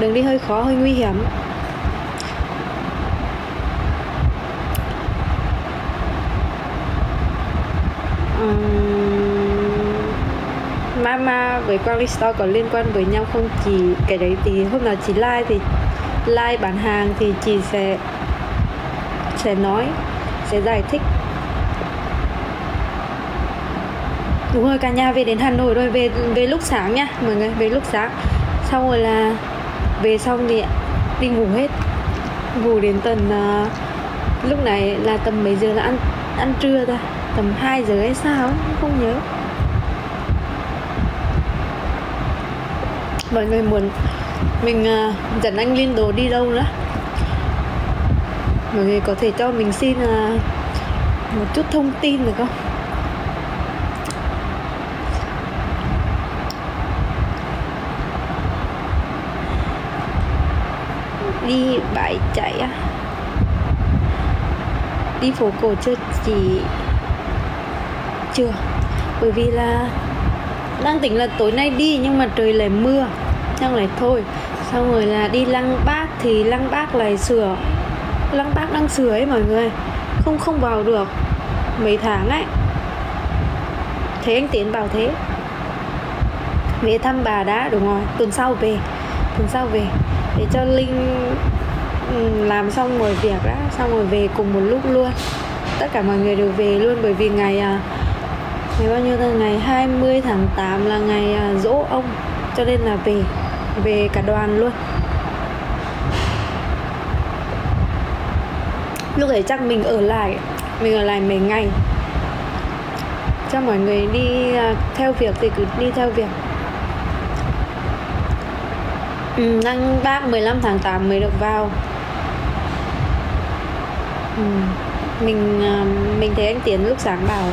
đường đi hơi khó, hơi nguy hiểm. Mama với Quang Linh Store có liên quan với nhau không chị? Cái đấy thì hôm nào chị like bán hàng thì chị sẽ nói, sẽ giải thích. Đúng rồi, cả nhà về đến Hà Nội rồi, về lúc sáng nha mọi người, về lúc sáng. Xong rồi là về xong thì đi ngủ hết, ngủ đến tầm lúc này là tầm mấy giờ là ăn trưa ta, tầm 2 giờ hay sao không nhớ. Mọi người muốn mình dẫn anh Linh Đồ đi đâu nữa, mọi người có thể cho mình xin một chút thông tin được không? Đi bãi chạy á, đi phố cổ chưa chị? Chưa, bởi vì là đang tính là tối nay đi nhưng mà trời lại mưa, chắc lại thôi. Xong rồi là đi Lăng Bác thì Lăng Bác lại sửa, Lăng Bác đang sửa ấy mọi người, không vào được mấy tháng ấy. Thế anh Tiến bảo thế. Về thăm bà đã, đúng rồi, tuần sau về để cho Linh làm xong mọi việc đã, xong rồi về cùng một lúc luôn, tất cả mọi người đều về luôn. Bởi vì ngày bao nhiêu ta, ngày 20 tháng 8 là ngày giỗ ông, cho nên là về cả đoàn luôn. Lúc ấy chắc mình ở lại mấy ngày, cho mọi người đi theo việc thì cứ đi theo việc. Lăng Bác 15 tháng 8 mới được vào. Mình thấy anh Tiến lúc sáng bảo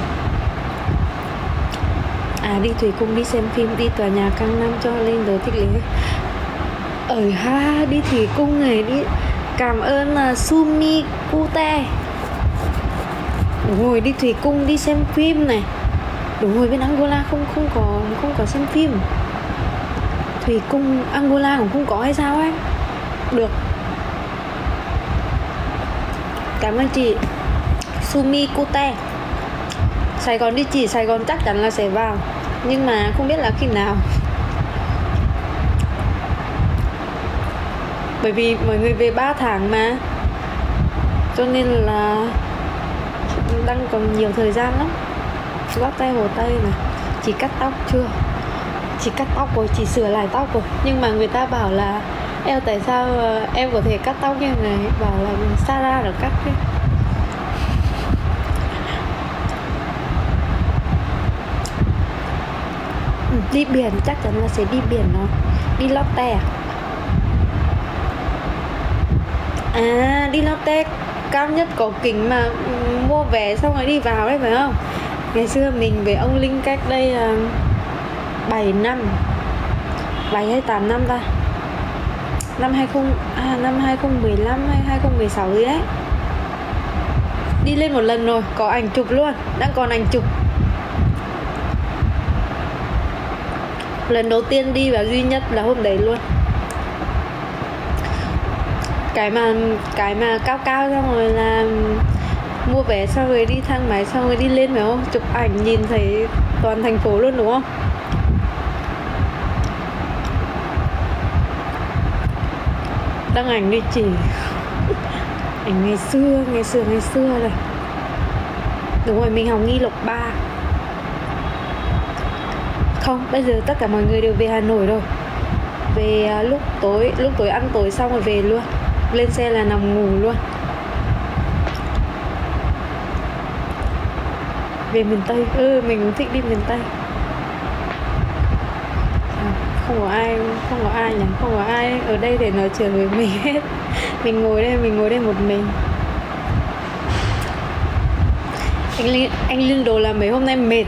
đi Thủy Cung đi xem phim, đi tòa nhà Cang Nam cho lên đồ thích lý. Đi Thủy Cung này, đi cảm ơn Sumi Kute. Đúng rồi, đi Thủy Cung đi xem phim này. Đúng rồi, bên Angola không có xem phim. Thủy Cung Angola cũng không có hay sao ấy. Được, cảm ơn chị Sumi Kute. Sài Gòn đi chị, Sài Gòn chắc chắn là sẽ vào, nhưng mà không biết là khi nào. Bởi vì mọi người về 3 tháng mà, cho nên là đang còn nhiều thời gian lắm. Gót tay Hồ Tây này. Chị cắt tóc chưa? Chị cắt tóc rồi, chị sửa lại tóc rồi. Nhưng mà người ta bảo là em tại sao em có thể cắt tóc như này, bảo là Sarah được cắt ấy. Đi biển chắc chắn là sẽ đi biển rồi. Đi Lotte đi Lotte cao nhất có kính mà mua vé xong rồi đi vào đấy phải không? Ngày xưa mình với ông Linh cách đây 7 hay 8 năm ta, năm 2015 hay 2016 gì đấy, đi lên một lần rồi, có ảnh chụp luôn, đang còn ảnh chụp. Lần đầu tiên đi và duy nhất là hôm đấy luôn. Cái mà cao xong rồi là mua vé, xong rồi đi thang máy, xong rồi đi lên phải không? Chụp ảnh nhìn thấy toàn thành phố luôn đúng không? Đăng ảnh đi chỉ. Ảnh ngày xưa này. Đúng rồi, mình học nghi lộc 3. Không, bây giờ tất cả mọi người đều về Hà Nội rồi. Về lúc tối ăn tối xong rồi về luôn. Lên xe là nằm ngủ luôn. Về miền Tây, mình cũng thích đi miền Tây. Không có ai ở đây để nói chuyện với mình hết. Mình ngồi đây một mình. Anh Linh Đồ là mấy hôm nay mệt.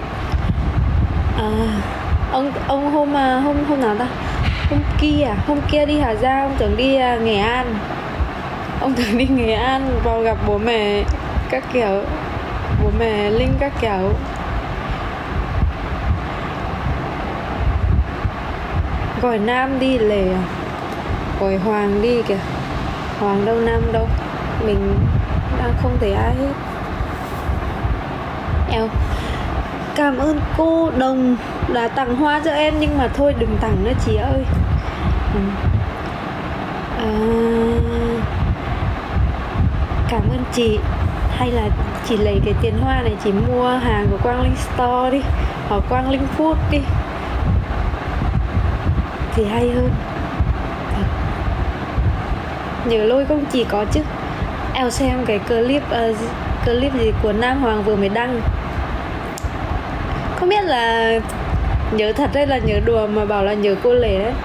Ông hôm nào ta? Hôm kia đi Hà Giang, ông tưởng đi Nghệ An. Ông tưởng đi Nghệ An vào gặp bố mẹ các kiểu, bố mẹ Linh các kiểu. Gọi Nam đi lề. gọi Hoàng đi kìa. Hoàng đâu, Nam đâu, mình đang không thấy ai hết. Eo, cảm ơn cô Đồng đã tặng hoa cho em, nhưng mà thôi đừng tặng nữa chị ơi. Cảm ơn chị. Hay là chị lấy cái tiền hoa này chị mua hàng của Quang Linh Store đi, hoặc Quang Linh Food đi thì hay hơn. Nhớ lôi công chị có chứ. Eo xem cái clip gì của Nam Hoàng vừa mới đăng, không biết là nhớ thật hay là nhớ đùa mà bảo là nhớ cô Lệ đấy.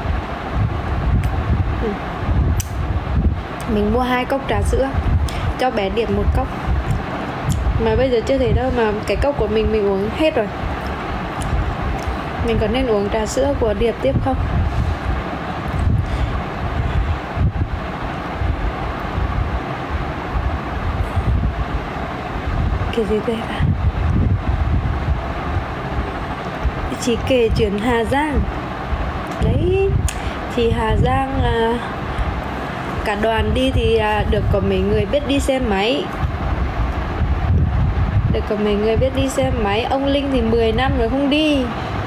Mình mua 2 cốc trà sữa cho bé Điệp 1 cốc, mà bây giờ chưa thấy đâu, mà cái cốc của mình uống hết rồi. Mình có nên uống trà sữa của Điệp tiếp không? Cái gì đây à? Chị kể chuyện Hà Giang đấy. Thì Hà Giang cả đoàn đi thì được có mấy người biết đi xe máy. Ông Linh thì 10 năm rồi không đi.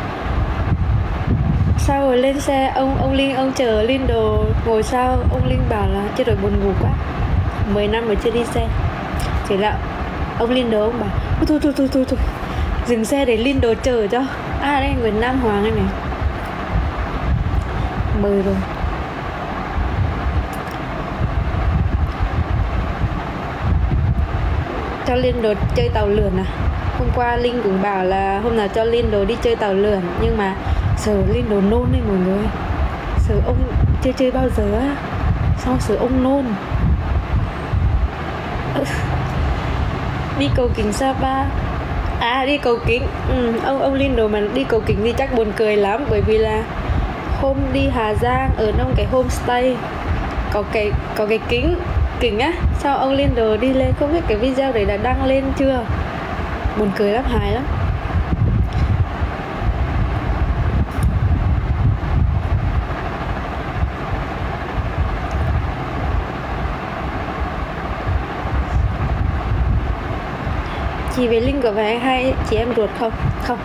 Sau rồi lên xe, ông Linh, ông chờ Linh đồ ngồi sau. Ông Linh bảo là chết rồi, buồn ngủ quá, 10 năm rồi chưa đi xe. Chỉ là ông Linh đồ, ông bảo thôi dừng xe để Linh đồ chờ cho. Đây người Nam Hoàng này, mời rồi. Cho Linh đồ chơi tàu lượn à? Hôm qua Linh cũng bảo là hôm nào cho Linh đồ đi chơi tàu lượn, nhưng mà sợ Linh đồ nôn đấy mọi người. Sợ ông chưa chơi bao giờ á, sao sợ ông nôn. Đi cầu kính Sapa. Đi cầu kính. Ông Linh đồ mà đi cầu kính thì chắc buồn cười lắm, bởi vì là hôm đi Hà Giang ở trong cái homestay có cái kính á. Sao ông Linh đồ đi lên, không biết cái video đấy đã đăng lên chưa, buồn cười lắm, hài lắm. Chị với Linh có phải hai chị em ruột không? Không.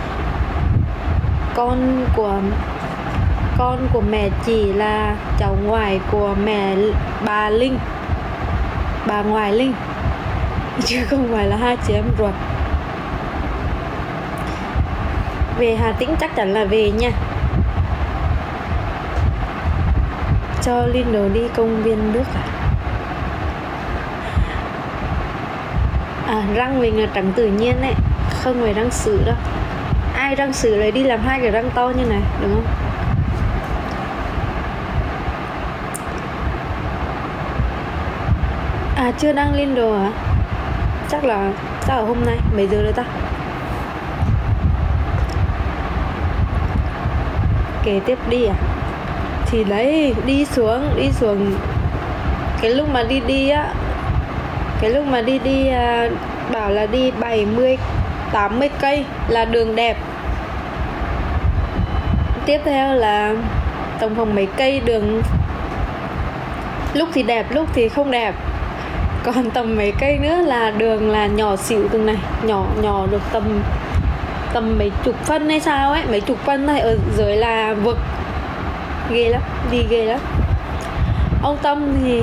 Con của mẹ chị là cháu ngoại của mẹ bà Linh, bà ngoại Linh, chứ không phải là hai chị em ruột. Về Hà Tĩnh chắc chắn là về nha. Cho Linh đồ đi công viên nước răng mình là trắng tự nhiên ấy, không phải răng sứ đâu. Ai răng sứ lại đi làm 2 cái răng to như này, đúng không? Chưa đăng lên đồ hả? Chắc là hôm nay mấy giờ rồi ta? Kể tiếp đi à? Thì đấy, đi xuống cái lúc mà đi á, bảo là đi 70-80 cây là đường đẹp. Tiếp theo là tổng cộng mấy cây đường, lúc thì đẹp lúc thì không đẹp. Còn tầm mấy cây nữa là đường là nhỏ xỉu, từng này nhỏ được tầm mấy chục phân hay sao ấy, mấy chục phân này, ở dưới là vực. Ghê lắm, đi ghê lắm. Ông Tâm thì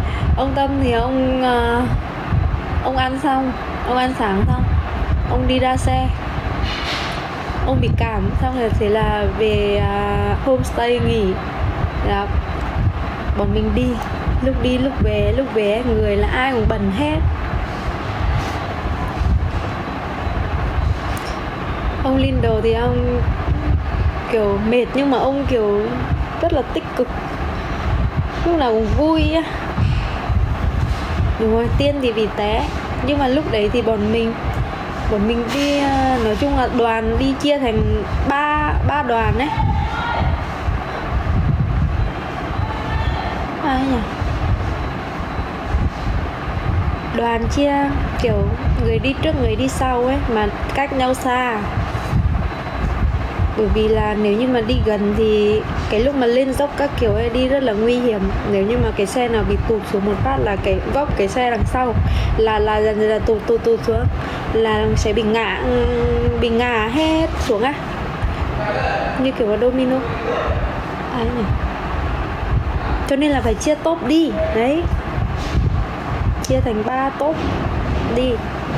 ông ăn sáng xong ông đi ra xe, ông bị cảm, xong rồi thế là về homestay nghỉ. Là bọn mình đi lúc về người là ai cũng bẩn hết. Ông Lindo thì ông kiểu mệt, nhưng mà ông kiểu rất là tích cực, lúc nào cũng vui á. Đúng rồi, Tiên thì bị té, nhưng mà lúc đấy thì bọn mình đi, nói chung là đoàn đi chia thành ba đoàn ấy. Ai nhỉ? Đoàn chia kiểu người đi trước người đi sau ấy, mà cách nhau xa. Bởi vì là nếu như mà đi gần thì cái lúc mà lên dốc các kiểu ấy đi rất là nguy hiểm. Nếu như mà cái xe nào bị tụt xuống một phát là cái góc cái xe đằng sau là dần dần tụt xuống là sẽ bị ngã hết xuống á, như kiểu là domino ấy nhỉ. Cho nên là phải chia tốp đi đấy, chia thành 3 tốp đi.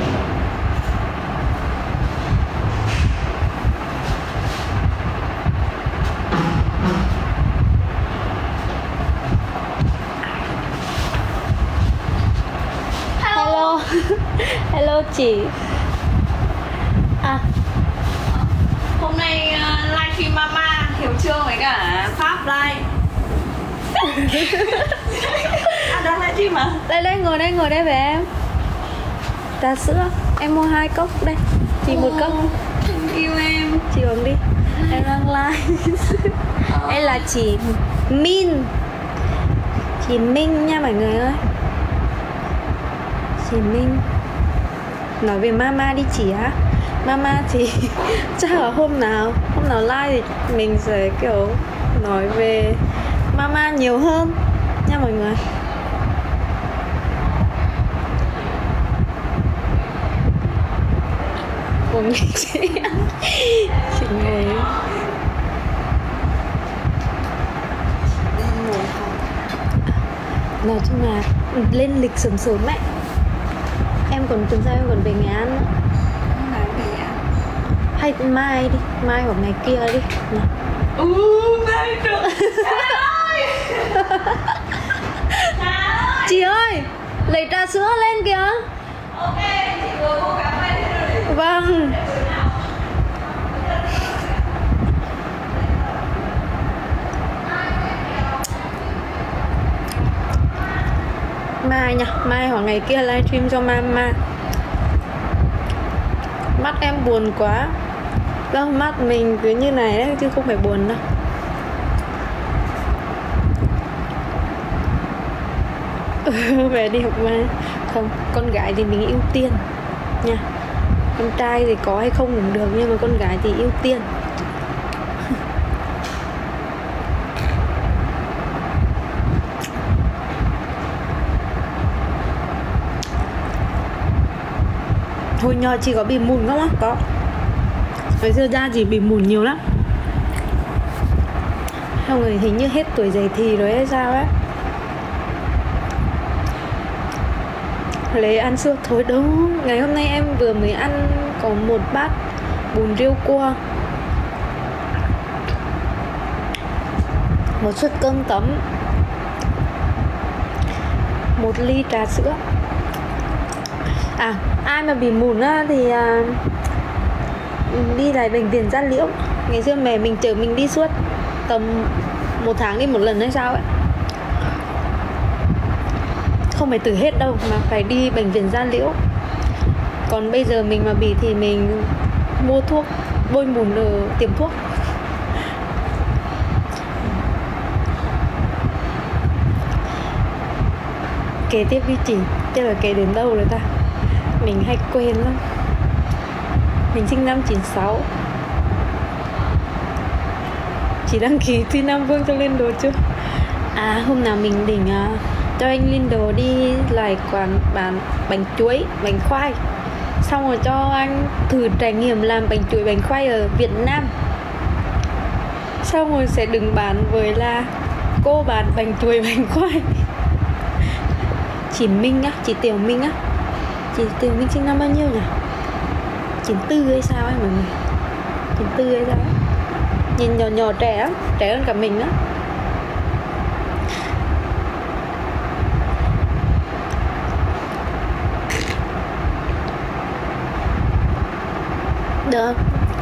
Hello. Hello chị. Hôm nay livestream Mama Hiểu Trương với cả Pháp live. Đang livestream mà. Đây ngồi đây với em. Trà sữa, em mua 2 cốc đây. Chị 1 cốc. Yêu em. Chị uống đi. Em đang live. Đây là chị Min. Chị Minh nha mọi người ơi. Chị Minh. Nói về Mama đi chị á. Mama thì chắc là hôm nào live thì mình sẽ kiểu nói về Mama nhiều hơn nha mọi người. Uống đi chị. Chị ngồi. Nói chung là lên lịch sớm ấy. Em còn tuần sau em còn về Nghệ An nữa. Hay mai đi, mai hoặc ngày kia đi. Mai được. Chị ơi, lấy trà sữa lên kìa. Ok, chị vừa cố gắng lên rồi. Vâng. Mai nha, mai hoặc ngày kia livestream cho Mama. Mắt em buồn quá. Đâu, mắt mình cứ như này đấy chứ không phải buồn đâu. Về đi học mai. Không, con gái thì mình ưu tiên nha. Con trai thì có hay không cũng được, nhưng mà con gái thì ưu tiên. Hồi nhỏ chị có bị mụn không á? Có. Hồi xưa da chị bị mụn nhiều lắm. Xong rồi hình như hết tuổi dậy thì rồi hay sao á. Lấy ăn suốt thôi đâu. Ngày hôm nay em vừa mới ăn có 1 bát bún riêu cua, 1 suất cơm tấm, 1 ly trà sữa. Ai mà bị mụn á thì đi lại bệnh viện Da Liễu. Ngày xưa mẹ mình chở mình đi suốt, tầm 1 tháng đi 1 lần hay sao ấy. Không phải từ hết đâu mà phải đi bệnh viện Da Liễu. Còn bây giờ mình mà bị thì mình mua thuốc bôi mụn ở tiệm thuốc. Kể tiếp đi chị, chứ là kể đến đâu rồi ta. Mình hay quên lắm. Mình sinh năm 96. Chị đăng ký thi Nam Vương cho Lindo chưa? Hôm nào mình định cho anh Lindo đi lại quán bán bánh chuối, bánh khoai. Xong rồi cho anh thử trải nghiệm làm bánh chuối, bánh khoai ở Việt Nam. Xong rồi sẽ đừng bán với là cô bán bánh chuối, bánh khoai. Chị Minh á, chị Tiểu Minh á. Chị Tiểu Minh sinh năm bao nhiêu nhỉ? 94 hay sao ấy mọi người. 94 hay sao ấy. Nhìn nhỏ nhỏ trẻ lắm, trẻ hơn cả mình á. Được.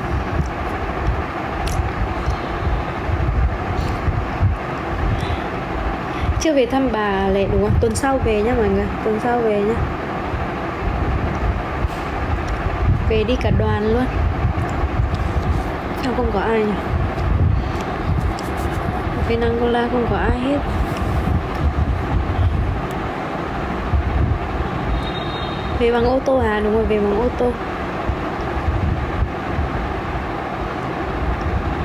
Chưa về thăm bà Lệ đúng không? Tuần sau về nhá mọi người, tuần sau về nhá. Về đi cả đoàn luôn. Sao không có ai nhỉ? Bên Angola không có ai hết. Về bằng ô tô hả? Đúng rồi, về bằng ô tô.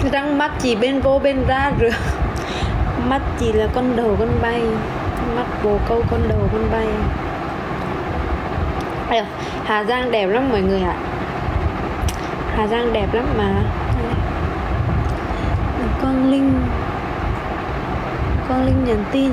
Răng mắt chỉ bên vô bên ra rửa. Mắt chỉ là con đầu con bay, mắt bồ câu con đầu con bay. Hà Giang đẹp lắm mọi người ạ. Hà Giang đẹp lắm mà. Con Linh nhắn tin.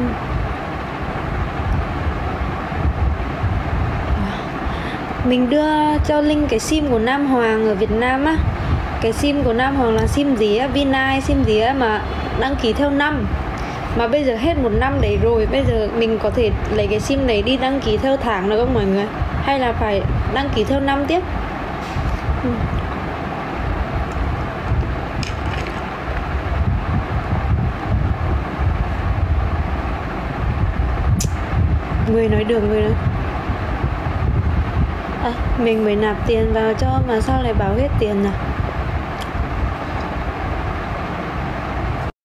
Mình đưa cho Linh cái sim của Nam Hoàng ở Việt Nam á. Cái sim của Nam Hoàng là sim gì á, Vinai sim gì á mà đăng ký theo năm. Mà bây giờ hết 1 năm đấy rồi. Bây giờ mình có thể lấy cái sim này đi đăng ký theo tháng được không mọi người? Hay là phải đăng ký theo năm tiếp? Người nói được người nói. Mình mới nạp tiền vào cho mà sao lại bảo hết tiền à?